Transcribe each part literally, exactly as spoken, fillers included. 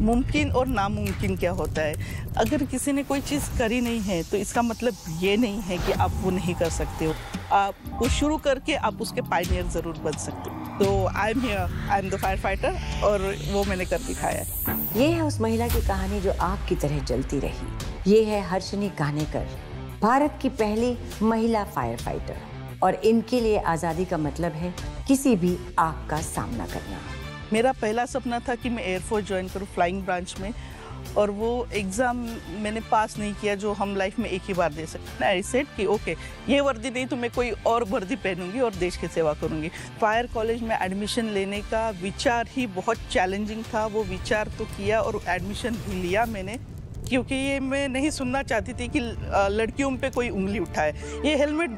मुमकिन और नामुमकिन क्या होता है। अगर किसी ने कोई चीज़ करी नहीं है तो इसका मतलब ये नहीं है कि आप वो नहीं कर सकते हो। आप वो शुरू करके आप उसके पायनियर ज़रूर बन सकते हो। तो I am here, I am the fire fighter, और वो मैंने कर दिखाया है। ये है उस महिला की कहानी जो आग की तरह जलती रही। ये है हर्षिनी कानेकर, भारत की पहली महिला फायर फाइटर, और इनके लिए आज़ादी का मतलब है किसी भी आग का सामना करना। मेरा पहला सपना था कि मैं एयरफोर्स ज्वाइन करूँ फ्लाइंग ब्रांच में, और वो एग्ज़ाम मैंने पास नहीं किया जो हम लाइफ में एक ही बार दे सकते हैं। आई सेड कि ओके, ये वर्दी नहीं तो मैं कोई और वर्दी पहनूंगी और देश की सेवा करूंगी। फायर कॉलेज में एडमिशन लेने का विचार ही बहुत चैलेंजिंग था। वो विचार तो किया और एडमिशन भी लिया मैंने, क्योंकि ये मैं नहीं सुनना चाहती थी कि लड़कियों पे कोई उंगली उठाए। ये हेलमेट,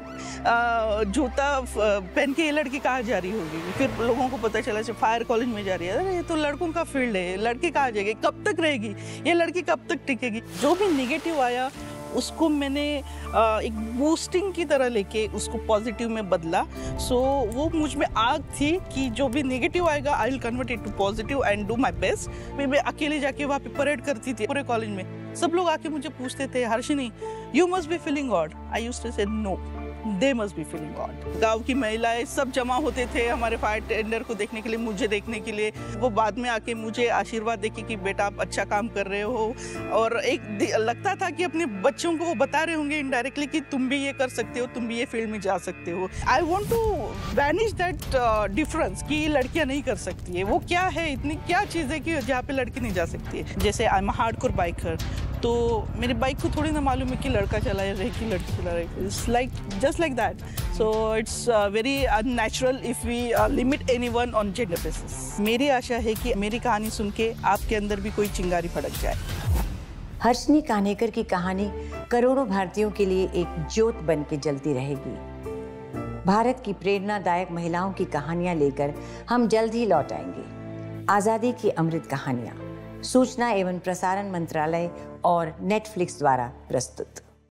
जूता पहन के ये लड़की कहाँ जा रही होगी। फिर लोगों को पता चला कि फायर कॉलेज में जा रही है, अरे ये तो लड़कों का फील्ड है, लड़की कहाँ जाएगी, कब तक रहेगी ये लड़की, कब तक टिकेगी। जो भी निगेटिव आया उसको मैंने एक बूस्टिंग की तरह लेके उसको पॉजिटिव में बदला। सो वो मुझ में आग थी कि जो भी नेगेटिव आएगा I will convert it to positive and do my best. मैं मैं अकेले जाके वहाँ पे परेड करती थी पूरे कॉलेज में। सब लोग आके मुझे पूछते थे, Harshini you must be feeling god. I used to say no, they must be feeling god. गाँव की महिलाएं सब जमा होते थे हमारे फायर टेंडर को देखने के लिए, मुझे देखने के लिए। वो बाद में आके मुझे आशीर्वाद देके कि बेटा आप अच्छा काम कर रहे हो, और एक लगता था कि अपने बच्चों को वो बता रहे होंगे इनडायरेक्टली कि तुम भी ये कर सकते हो, तुम भी ये फील्ड में जा सकते हो। I want to vanish that difference कि लड़कियां नहीं कर सकती है। वो क्या है, इतनी क्या चीज़ है कि जहाँ पे लड़की नहीं जा सकती है। जैसे आई एम हार्डकोर बाइकर, तो मेरे बाइक को थोड़ी ना मालूम है कि लड़का चला रहे कि लड़की चला रही है। It's like just like that. So it's very unnatural if we limit anyone on gender basis. मेरी आशा है कि मेरी कहानी सुन के आपके अंदर भी कोई चिंगारी भड़क जाए। हर्षिनी कानेकर की कहानी करोड़ों भारतीयों के लिए एक ज्योत बन के जलती रहेगी। भारत की प्रेरणादायक महिलाओं की कहानियां लेकर हम जल्द ही लौट आएंगे। आज़ादी की अमृत कहानियां, सूचना एवं प्रसारण मंत्रालय और नेटफ्लिक्स द्वारा प्रस्तुत।